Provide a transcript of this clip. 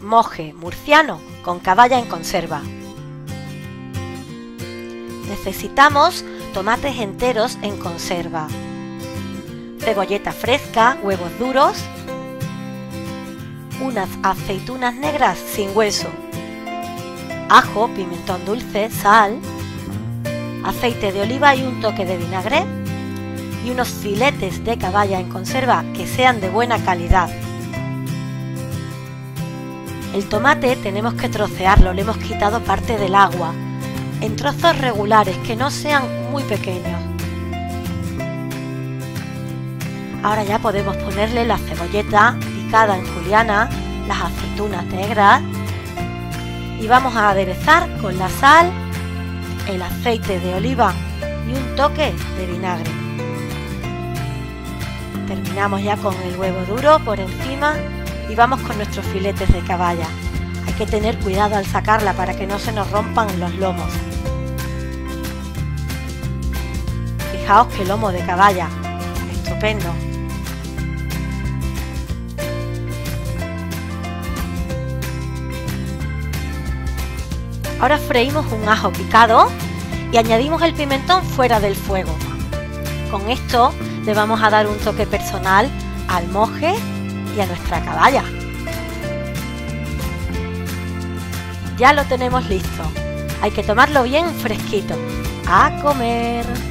moje murciano con caballa en conserva. Necesitamos tomates enteros en conserva, cebolleta fresca, huevos duros, unas aceitunas negras sin hueso, ajo, pimentón dulce, sal, aceite de oliva y un toque de vinagre y unos filetes de caballa en conserva que sean de buena calidad. El tomate tenemos que trocearlo, le hemos quitado parte del agua, en trozos regulares que no sean muy pequeños. Ahora ya podemos ponerle la cebolleta picada en juliana, las aceitunas negras y vamos a aderezar con la sal, el aceite de oliva y un toque de vinagre. Terminamos ya con el huevo duro por encima y vamos con nuestros filetes de caballa. Hay que tener cuidado al sacarla para que no se nos rompan los lomos. Fijaos qué lomo de caballa, estupendo. Ahora freímos un ajo picado y añadimos el pimentón fuera del fuego. Con esto le vamos a dar un toque personal al moje y a nuestra caballa. Ya lo tenemos listo. Hay que tomarlo bien fresquito. ¡A comer!